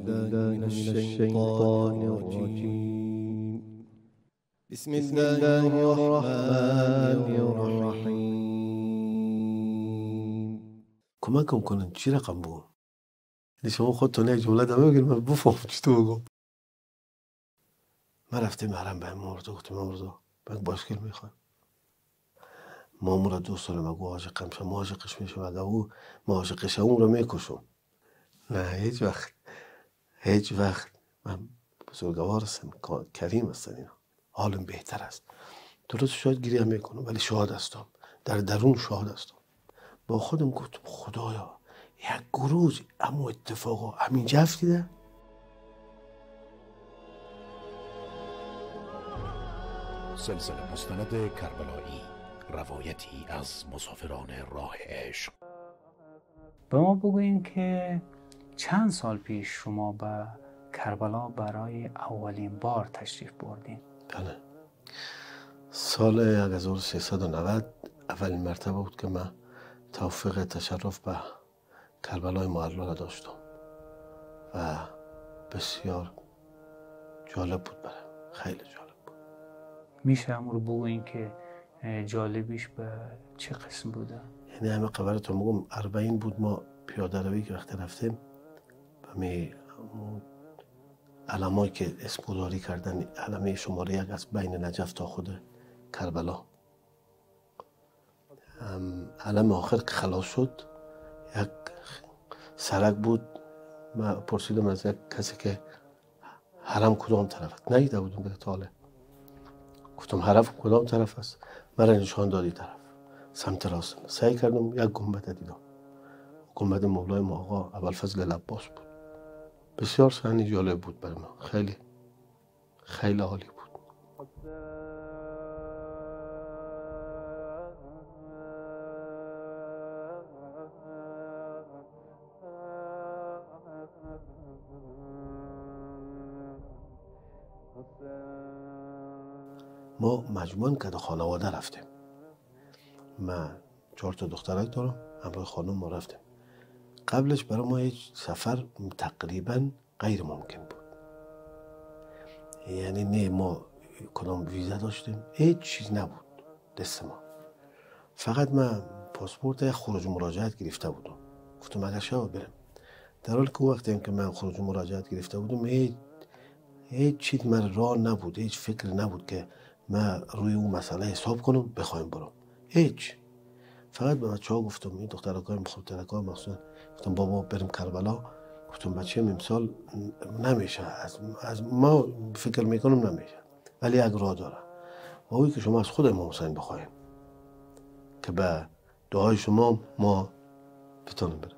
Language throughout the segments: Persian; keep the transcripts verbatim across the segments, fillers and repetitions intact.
بالله من الشيطان الرجيم. بسم الله الرحمن الرحیم. کمکم کنن چی رقم بگم؟ یعنی شما خودتون یک جمله دمه بگید من بفهم چی تو بگم. من رفتیم حرم به مرده گفتم مرده من باشکل میخوام. مامون را دو سال مگو عاشقم شم عاشقش میشم اگه او ما عاشقش اون رو میکشم. نه هیچ وقت هیچ وقت. من بزرگوار هستم کریم هستن اینا حالم بهتر است. درست شاید گریه هم میکنم ولی شاد هستم در درون شاد هستم. با خودم گفتم خدایا یک گروز اما اتفاقا همین جفت دیده. سلسله مستند کربلایی، روایتی از مسافران راه عشق. به ما بگوین که چند سال پیش شما به کربلا برای اولین بار تشریف بردین؟ بله سال هزار و سیصد و نود اولین مرتبه بود که من توفیق تشرف به کربلای معلا را داشتم و بسیار جالب بود برای خیلی جالب بود. میشه همون رو بگوین که جالبیش به چه قسم بوده؟ یعنی همه خبرتون بگم اربعین بود ما پیاده روی که وقتی رفتیم و می علمایی که اسم گذاری کردن علمه شماره یک از بین نجف تا خود کربلا. علم آخر که خلاص شد یک سرک بود. من پرسیدم از یک کسی که حرم کدام طرف است. نیده بودم به طاله. گفتم حرم کدام طرف است؟ مرا نشان دادی طرف سمت راست. سعی کردم یک گنبد دیدم. گنبد مولای ما آقا ابوالفضل العباس بود. بسیار صحنه جالب بود برای من. خیلی خیلی عالی بود. ما مجموعاً که خانواده رفتیم. من چهار تا دخترک دارم همراه خانم ما رفتیم. قبلش برای ما هیچ سفر تقریبا غیر ممکن بود. یعنی نه ما کدام ویزا داشتیم هیچ چیز نبود دست ما. فقط من پاسپورت خروج مراجعت گرفته بودم. گفتم اگر شد برم. در حالی که وقتی که من خروج مراجعت گرفته بودم هیچ هیچ چیز من راه نبود. هیچ فکر نبود که من روی اون مسئله حساب کنم بخوایم برم. هیچ. فقط به بچه ها گفتم این دخترکای مخاطرکای مخصوصا گفتم بابا بریم کربلا. گفتم بچه امسال نمیشه از, از ما فکر میکنم نمیشه ولی یک راه داره و اوی که شما از خود امام حسین بخوایم که به دعای شما ما بتونیم بریم.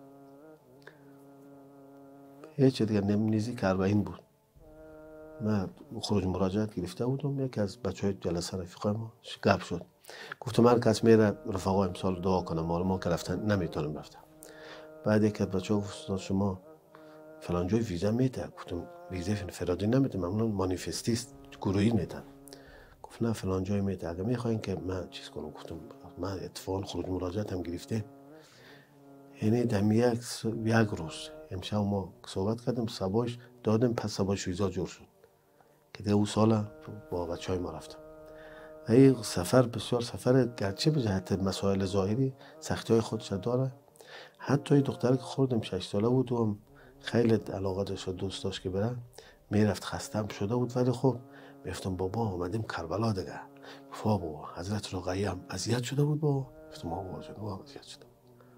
هیچ دیگه نمیزی که اربعین بود. من خروج مراجعت گرفته بودم. یکی از بچه های جلسه رفیقای ما گپ شد. گفتم هر کس میره رفقا امسال دعا کنم ما ما که رفتن نمیتونیم رفتم. بعد یک از بچه ها گفت شما فلان جای ویزا میده. گفتم ویزا فرادی نمیده معمولا مانیفستیست گروهی میدن. گفت نه فلان جای میده اگه میخواین که من چیز کنم. گفتم من اتفاقا خروج مراجعت هم گرفته. یعنی دم یک یک روز امشب ما صحبت کردیم صباحش دادم پس صباحش ویزا جور شد که دیگه اون سال با بچه های ما رفتم. این سفر بسیار سفر گرچه به جهت مسائل ظاهری سختی های خودش داره. حتی دختر که خوردم شش ساله بود و هم خیلی علاقه داشت دوست داشت که بره میرفت خستم شده بود ولی خب میفتم بابا اومدیم کربلا دیگه. گفت بابا حضرت رقیه هم اذیت شده بود بابا. گفتم بابا جان بابا اذیت شده.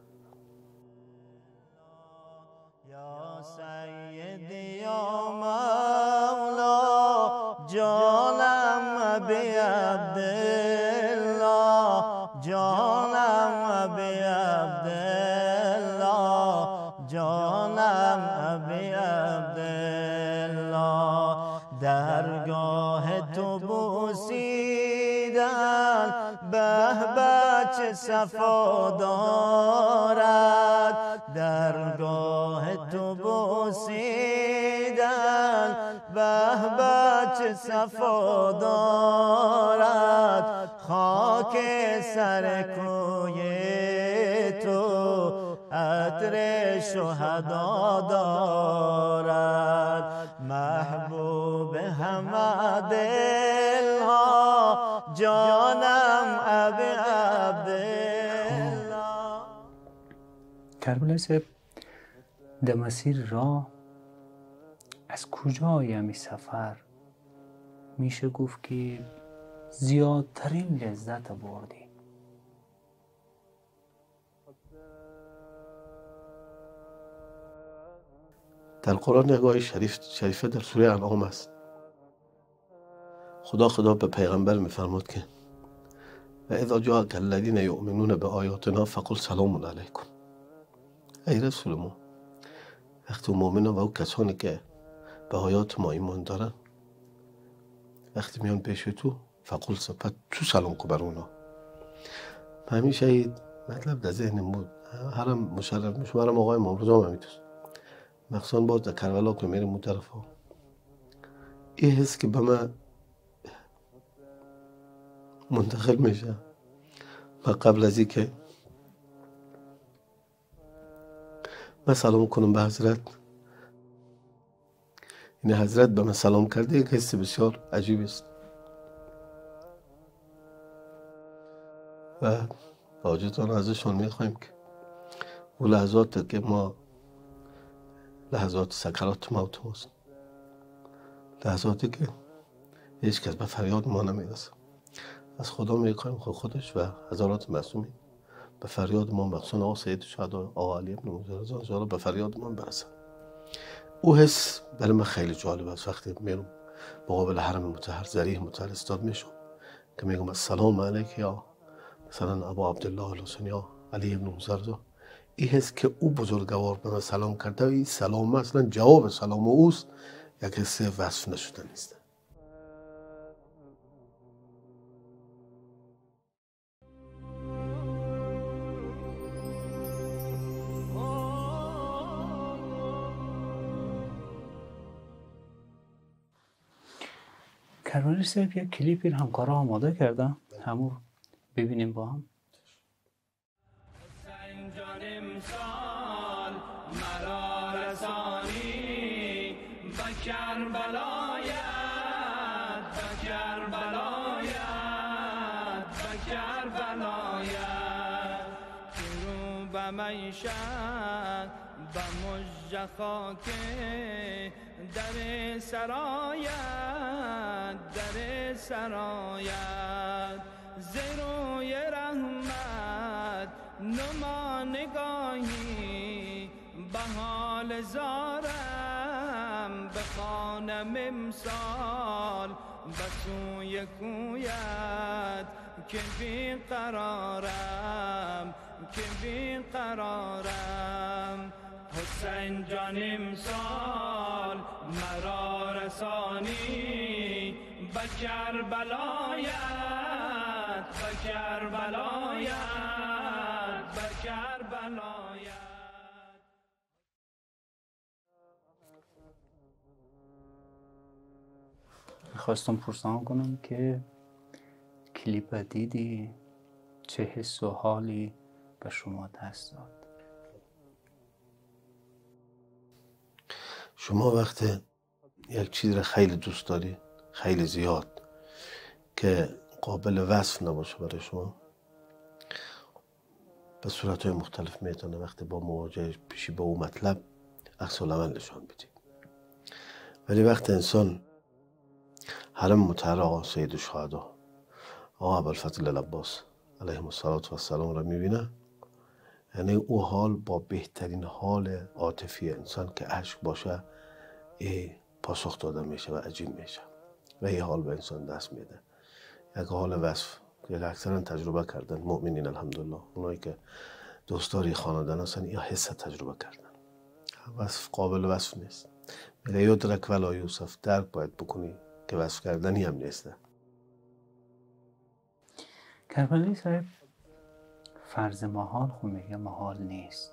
یا سیدی یا مولا جانم ابی عبدالله جانم ابی عبدالله جانم ابی عبدالله درگاه تو بوسیدن به به چه صفا دارد درگاه تو بوسیدن به به چه صفا دارد خاک سر کوی تو عطر شهدا دارد محبوب همه دلها جانم ابی عبدالله. کربلا صاحب در مسیر راه از کجای همی سفر میشه گفت که زیادترین لذت بردی؟ در قرآن نگاه شریف شریفه در سوره انعام است. خدا خدا به پیغمبر میفرماد که و اذا جاءک الذین یؤمنون بآیاتنا فقل سلام علیکم. ای رسول ما، وقتی مؤمنان و او کسانی که به آیات ما ایمان دارن وقتی میان پیش تو فقل سپت تو سلام کو بر اونا. همیشه این مطلب در ذهن بود، هرم مشرف میشم، هرم آقای مامروزا هم میتوست مخصوصا باز در کربلا که میرم اون طرف ها، این حس که به من منتقل میشه و قبل از این که من سلام کنم به حضرت، این حضرت به من سلام کرده، یک حس بسیار عجیب است و حاجتان ازشون میخوایم که اون لحظات که ما لحظات سکرات موت ماست، لحظاتی که هیچ کس به فریاد ما نمیرسه، از خدا میخوایم خود خودش و هزارات معصومین به فریاد ما، مخصوصا آقا سید شهدا آقا علی ابن موسی رضا انشاءالله به فریاد ما برسه. او حس برای من خیلی جالب است. وقتی میرم مقابل حرم مطهر ذریح مطهر استاد میشم که میگم السلام علیک یا مثلا ابا عبدالله الحسین یا علی ابن موسی رضا، این حس که او بزرگوار به من سلام کرده، این سلام اصلا جواب سلام اوست، یک حس وصف نشده نیست. کربلا صاحب یک کلیپی همکارا آماده کردن، همو ببینیم با هم. امسال مرا رسانی به کربلایت، به کربلایت، به کربلایت، که رو به میشد به مژه خاکه در سرایت، در سرایت، زروی رحمت نما نگاهی به حال زارم، به خانم امسال به سوی کویت که بی قرارم، که بی قرارم. حسین جان امسال مرا رسانی به کربلایت، به کربلایت، به کربلایت. خواستم پرسان کنم که کلیپ دیدی چه حس و حالی به شما دست داد؟ شما وقتی یک چیز را خیلی دوست داری، خیلی زیاد، که قابل وصف نباشه برای شما، به صورتهای مختلف میتونه وقتی با مواجهه پیشی با اون مطلب عکس العمل نشان بدی. ولی وقتی انسان حرم مطهر آقا سید الشهدا آقا ابوالفضل العباس علیه السلام را میبینه، یعنی او حال با بهترین حال عاطفی انسان که عشق باشه ای پاسخ داده میشه و عجیب میشه و این حال به انسان دست میده. یک حال وصف که اکثرا تجربه کردن مؤمنین الحمدلله، اونایی که دوستاری خاندان هستن یا حس تجربه کردن، وصف قابل وصف نیست. میگه یدرک ولا یوصف، درک باید بکنی که وصف کردنی هم نیسته. کربلا صاحب فرض محال خو میگه محال نیست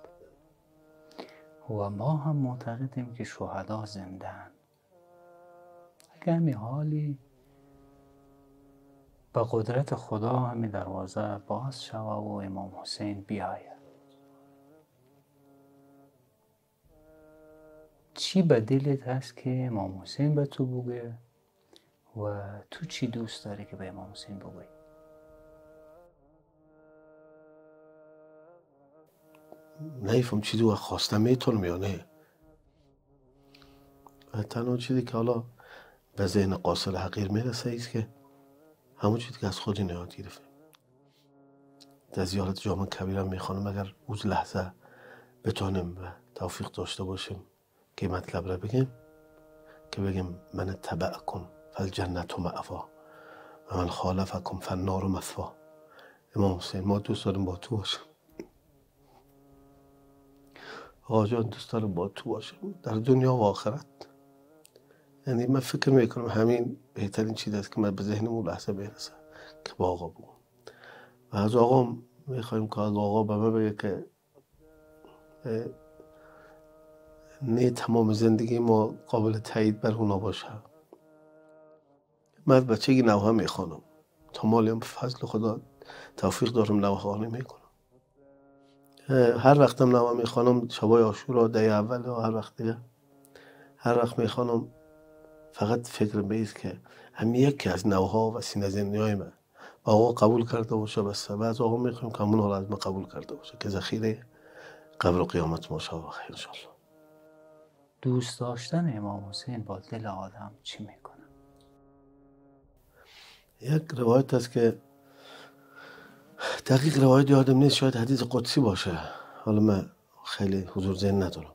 و ما هم معتقدیم که شهدا زنده‌اند. اگه همین حالی به قدرت خدا همین دروازه باز شوه و امام حسین بیاید، چی به دلت هست که امام حسین به تو بگه و تو چی دوست داری که به امام حسین بگوی؟ نیفهم چیزی و خواستم میتونم یا نه. تنها چیزی که حالا به ذهن قاصر حقیر میرسه ایست که همون چیزی که از خودی نهاد گرفتیم. در زیارت جامع کبیرم میخوانم اگر اوز لحظه بتونیم و توفیق داشته باشیم که مطلب را بگیم، که بگیم من تبعکم فالجنت مأوا و من خالفکم فالنار مثوا. امام حسین ما دوست داریم با تو باشیم. آقا جان دوست داریم با تو باشیم در دنیا و آخرت. یعنی من فکر میکنم همین بهترین چیز است که من به ذهنمون لحظه برسه که با آقا بگم. و از آقا میخوایم که از آقا به من بگه که نه تمام زندگی ما قابل تایید بر اونا باشه. من از بچگی نوحه میخوانم تا مالیم فضل خدا توفیق دارم نوحه خوانی میکنم. هر وقتم نوحه میخوانم شبای عاشورا دی اول و هر وقت دیگه هر وقت میخوانم فقط فکر به ایست که هم یکی از نوحه و سینه زندیای من آقا قبول کرده باشه. بس و از آقا میخوایم که همون حال از من قبول کرده باشه که ذخیره قبر و قیامت ما شاء الله خیر انشاءالله. دوست داشتن امام حسین با دل آدم چی میکنه؟ یک روایت است که دقیق روایت یادم نیست، شاید حدیث قدسی باشه، حالا من خیلی حضور ذهن ندارم.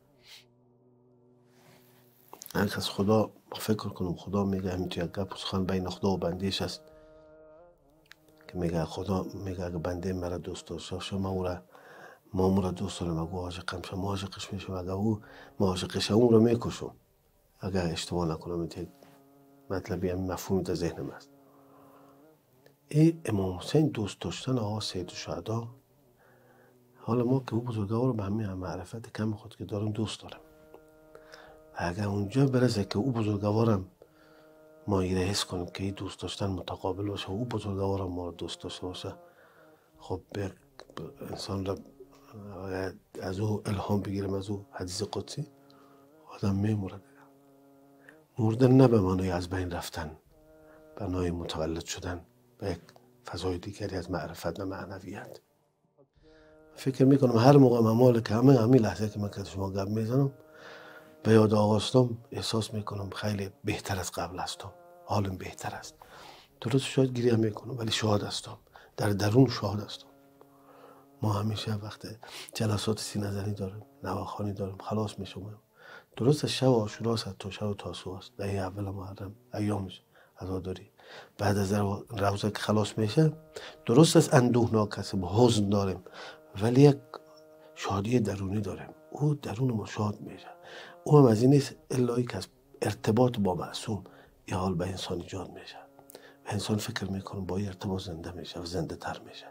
یک از خدا فکر کنم خدا میگه همین توی گپ سخن بین خدا و بندیش است که میگه خدا میگه اگه بنده مرا دوست داشته باشه من او را ما اون را دوست دارم، اگه عاشقم شم عاشقش میشم، اگه او ما عاشقش اون را میکشم. اگر اشتباه نکنم این مطلبی همین مفهومی در ذهنم است. این امام حسین دوست داشتن آقا سید الشهدا، حالا ما که او بزرگوار رو به همین هم معرفت کم خود که دارم دوست دارم. اگر اونجا برسه که او بزرگوارم ما ایره حس کنیم که این دوست داشتن متقابل باشه و او بزرگوارم ما رو دوست داشته باشه، خب انسان را از او الهام بگیرم از او حدیث قدسی آدم میموره دیگه. مردن نه به معنای از بین رفتن، به معنای متولد شدن به یک فضای دیگری از معرفت و معنویت. فکر میکنم هر موقع ممال که همه همین لحظه که من که شما گپ میزنم به یاد آقاستم احساس میکنم خیلی بهتر از قبل هستم، حالم بهتر است. درست شاید گریه میکنم ولی شاد هستم، در درون شاد هستم. ما همیشه وقت جلسات سینه زنی داریم، نواخوانی داریم، خلاص میشم. درست شب عاشورا است تا شب تاسوعا است، دهه اول محرم ایامش عزاداری. بعد از روزه که خلاص میشه درست است اندوهناک است، با حزن داریم ولی یک شادی درونی داریم. او درون ما شاد میشه. او هم از این نیست الا که از ارتباط با معصوم این حال به انسان ایجاد میشه و انسان فکر میکنه با این ارتباط زنده میشه و زنده تر میشه.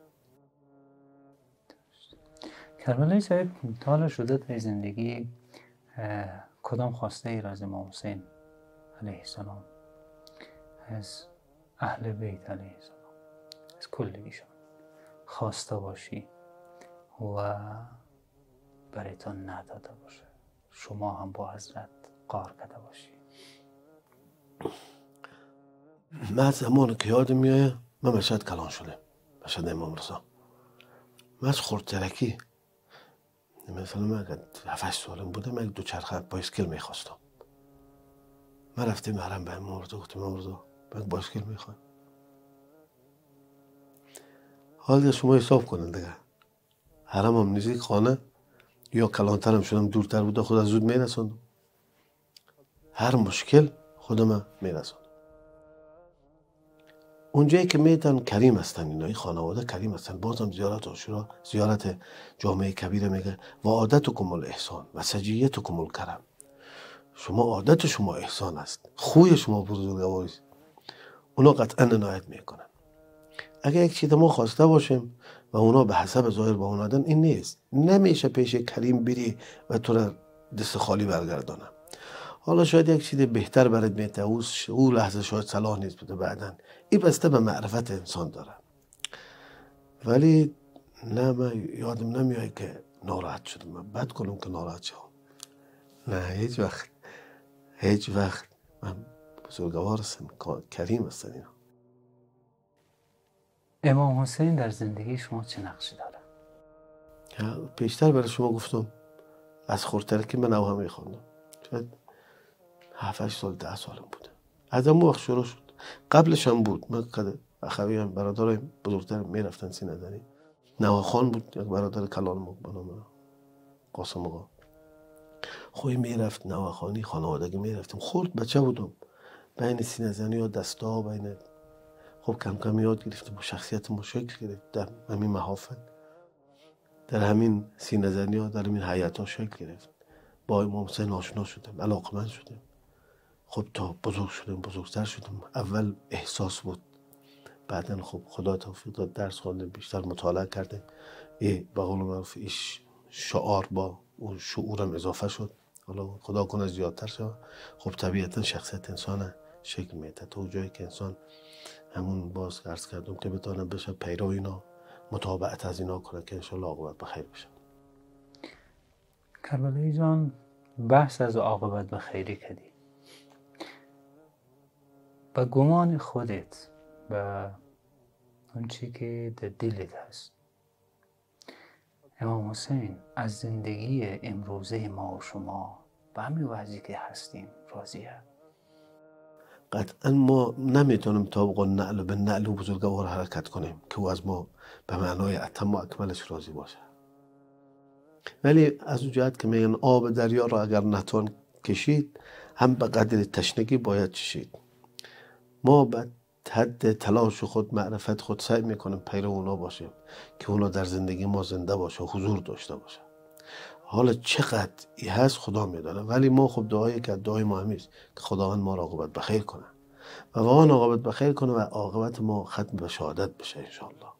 کربلایی صاحب تا شده در زندگی کدام خواسته ای را از امام حسین علیه السلام، از اهل بیت علیه السلام، از کل ایشان خواسته باشی و برایتان نداده باشه، شما هم با حضرت قار کرده باشی؟ من زمان که یادم میایه من مشهد کلان شده، مشهد امام رضا. من از خردترکی مثلا من اگر هفت سالم بودم من دو چرخه بایسکل میخواستم. من رفتیم حرم به امام رضا گفتم امام رضا من بایسکل میخوام. حال دیگه شما حساب کنن دیگه، حرم هم نزدیک خانه یا کلانتر هم شدم دورتر بوده خود از زود میرسوندم. هر مشکل خودم میرسوندم. اونجایی که میتن کریم هستن، اینا این خانواده کریم هستن. بازم زیارت عاشورا، زیارت جامع کبیر میگه و عادتکم الاحسان و سجیتکم الکرم. شما عادت شما احسان است، خوی شما بزرگواری است. اونا قطعا عنایت میکنن. اگر یک چیز ما خواسته باشیم و اونا به حسب ظاهر با اون آدن، این نیست. نمیشه پیش کریم بری و تو را دست خالی برگردانم. حالا شاید یک چیز بهتر برات میته، او لحظه شاید صلاح نیست بوده بعدن. این بسته به معرفت انسان داره. ولی نه من یادم نمیاد که ناراحت شدم. من بد کنم که ناراحت شدم. نه هیچ وقت هیچ وقت. من بزرگوار هستم، کریم هستن اینا. امام حسین در زندگی شما چه نقشی داره؟ پیشتر برای شما گفتم از خورتر که من نوها میخوندم، شاید هفت هشت سال ده سالم بوده. از اون وقت شروع شد. قبلش هم بود. من قد اخوی هم برادرای بزرگتر میرفتن سینه زنی. نواخان بود یک برادر کلان ما به نام قاسم آقا. خوی میرفت نواخانی، خانوادگی میرفتیم. خورد بچه بودم، بین سینه زنی و دستا بین خب کم کم یاد گرفتیم و شخصیت ما شکل گرفت در همین محافل، در همین سینه زنی ها، در همین حیات ها شکل گرفت. با امام حسین آشنا شدم، علاقمند شدم. خب تا بزرگ شدم بزرگتر شدم. اول احساس بود، بعدن خب خدا توفیق داد درس خواندم، بیشتر مطالعه کردم. ای به قول معروف ایش شعار با اون شعورم اضافه شد. حالا خدا کنه زیادتر شد. خب طبیعتا شخصیت انسان شکل میده تا جایی که انسان همون باز عرض کردم که بتونه بشه پیرو اینا، متابعت از اینا کنه که انشالله عاقبت بخیر بشه. کربلایی جان، بحث از عاقبت بخیری کردی. با گمان خودت و اون چی که در دلت هست، امام حسین از زندگی امروزه ما و شما به همین وضعی که هستیم راضیه؟ قطعا ما نمیتونیم طابق نعل به نعل و بزرگوار حرکت کنیم که او از ما به معنای اتم و اکملش راضی باشه. ولی از اون جهت که میگن آب دریا را اگر نتوان کشید، هم به قدر تشنگی باید چشید. ما به حد تلاش خود، معرفت خود سعی میکنیم پیرو اونا باشیم که اونا در زندگی ما زنده باشه، حضور داشته باشه. حالا چقدر ای هست خدا میدانه، ولی ما خب دعایی که دعای ما همیست که خداوند ما را عاقبت بخیر کنه و واقعا عاقبت بخیر کنه و عاقبت ما ختم به شهادت بشه انشاءالله.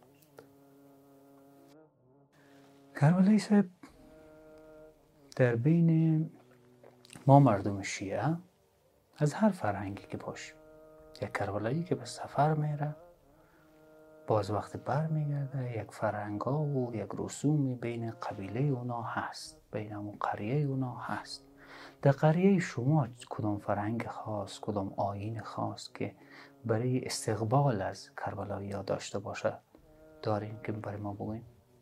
کربلایی صاحب، در بین ما مردم شیعه از هر فرهنگی که باشیم، یک کربلایی که به سفر میره باز وقت بر میگرده، یک فرهنگا و یک رسومی بین قبیله اونا هست، بین اون قریه اونا هست. در قریه شما کدام فرهنگ خاص، کدام آیین خاص که برای استقبال از کربلایی ها داشته باشه داریم که برای ما بگویم؟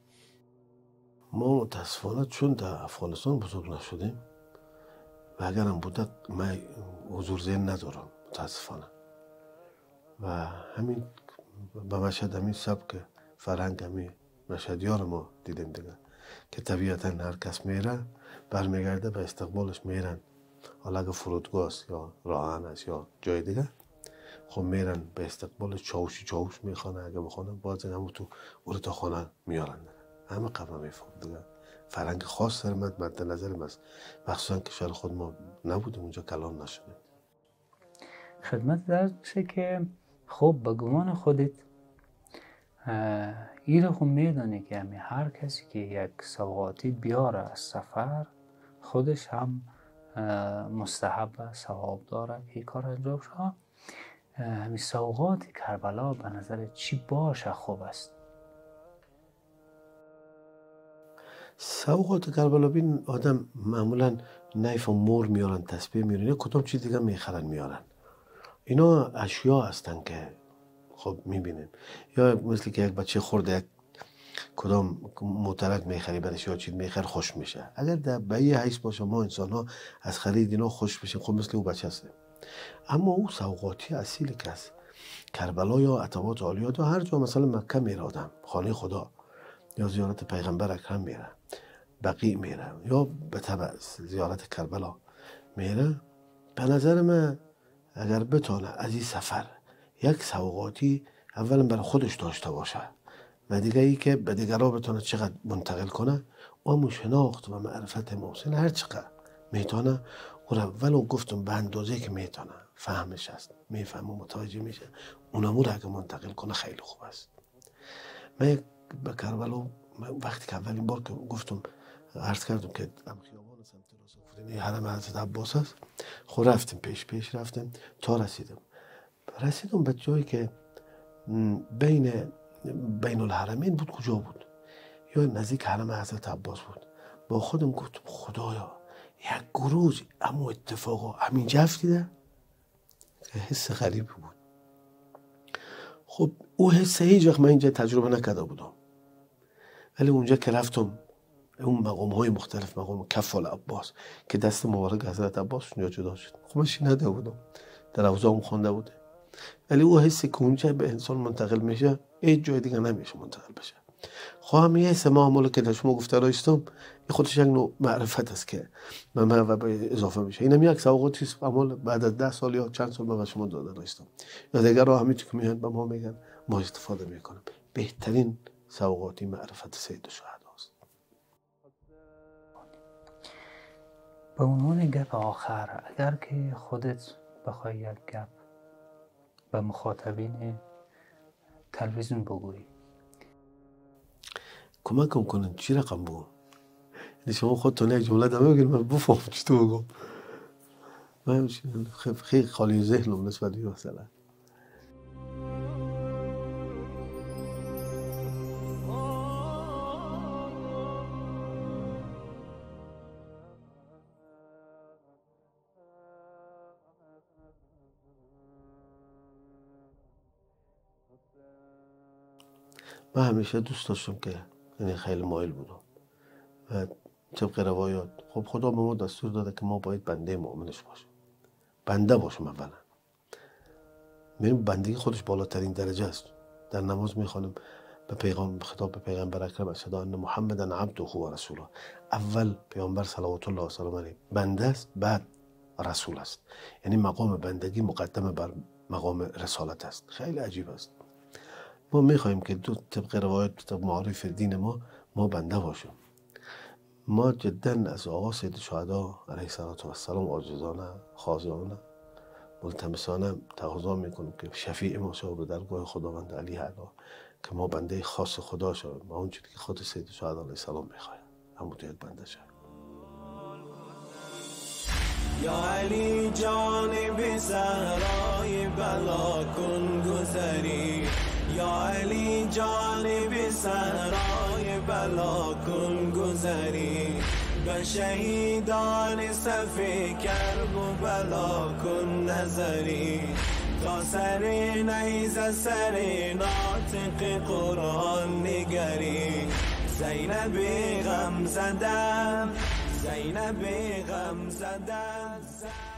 ما متاسفانه چون در افغانستان بزرگ نشدیم و اگرم بوده من حضور ذهن ندارم متاسفانه، و همین به مشهد همین سبک فرهنگ همین مشهدی ها رو ما دیدیم دیگه که طبیعتا هر کس میره برمیگرده به استقبالش میرن. حالا اگه فرودگاه است یا راهن است یا جای دیگه، خب میرن به استقبال چاوشی چاوش میخوانه، اگه بخونه باز همون تو اون تا خانه میارن. همه قبل میفهم دیگه. فرهنگ خاص در من مد نظرم است، مخصوصا کشور خود ما نبودیم اونجا کلان نشدیم. خدمت درست بشه که خب به گمان خودت این رو خب میدانی که همین هر کسی که یک سوغاتی بیاره از سفر خودش هم مستحب ثواب داره که کار انجام شد. همین سوغات کربلا به نظر چی باشه خوب است؟ سوغات کربلا بین آدم معمولا نیف و مور میارن، تسبیح میارن یا کدام چیز دیگه میخرن میارن. اینا اشیا هستن که خب میبینیم، یا مثل که یک بچه خورده یک کدام موترک میخری برش یا چیز میخر خوش میشه. اگر در به یه حیث باشه ما انسان ها از خرید اینا خوش میشیم، خب مثل او بچه هستیم. اما او سوغاتی اصیلی که از کربلا یا عتبات عالیات و هر جا مثلا مکه میره آدم، خانه خدا یا زیارت پیغمبر اکرم میره، بقیع میره یا به تبع زیارت کربلا میره، به نظر من اگر بتونه از این سفر یک سوغاتی اولا برای خودش داشته باشه و دیگه ای که به دیگرها بتونه چقدر منتقل کنه و همون شناخت و معرفت امام حسین هر چقدر میتونه اون اولو گفتم به اندازه که میتونه فهمش هست، میفهمه و متوجه میشه، اونمو رو اگه منتقل کنه خیلی خوب است. من به کربلا وقتی که اولین بار که گفتم عرض کردم که ام خیابان سمت راست حرم حضرت عباس است، خب رفتیم پیش پیش رفتیم تا رسیدم رسیدم به جایی که بین بین الحرمین بود. کجا بود؟ یا نزدیک حرم حضرت عباس بود. با خودم گفتم خدایا یک گروز اما اتفاقا همین جفت دیده که حس غریبی بود. خب او حس هیچ وقت من اینجا تجربه نکرده بودم، ولی اونجا که رفتم اون مقام های مختلف، مقام کفال عباس که دست مبارک حضرت عباس اونجا جدا شد، خب من شنیده بودم، در اوضاعم خونده بوده، ولی او حسی که اونجا به انسان منتقل میشه هیچ جای دیگه نمیشه منتقل بشه. خب هم یه حس معامله که در شما گفته رایستم این خودش یک نوع معرفت است که من من به اضافه میشه. اینم یک سوقاتی است عمل بعد از ده سال یا چند سال من به شما داده رایستم، یا دیگر راه همی که میان به ما میگن ما استفاده میکنم. بهترین سوقاتی معرفت سید الشهدا است. به عنوان گپ آخر، اگر که خودت بخوای یک گپ به مخاطبین تلویزیون بگویی، کمکم کنن چی رقم بگم؟ یعنی شما خودتون یک جمله دمه بگید من بفهم چی تو بگم. من خیلی خالی ذهنم نسبت به مثلا من همیشه دوست داشتم که یعنی خیلی مایل بودم و طبق روایات خب خدا به ما دستور داده که ما باید بنده مؤمنش باشیم، بنده باشیم. اولا میریم بندگی خودش بالاترین درجه است. در نماز میخوانیم به پیغام خطاب به پیغمبر اکرم اشهد ان محمدا عبده و رسوله. اول پیامبر صلوات الله و سلام علیه بنده است، بعد رسول است، یعنی مقام بندگی مقدم بر مقام رسالت است. خیلی عجیب است. ما میخوایم که دو طبق روایت طبق معارف دین ما ما بنده باشیم. ما جدا از آقا سید الشهدا علیه السلام عاجزانه، خاضعانه، ملتمسانه تقاضا میکنیم که شفیع ما شود به درگاه خداوند علی اعلی، که ما بنده خاص خدا شویم، ما اونجوری که خود سید الشهدا علیه السلام میخوایم همونطور بنده شویم. یا علی جانب صحرای بلا کن گذری، یا علی جانب صحرای بلا کن گذری، به شهیدان صف کرب و بلا کن نظری، تا سر نیز سر ناطق قرآن نگری، زینب غم زدم، زینب غم زدم.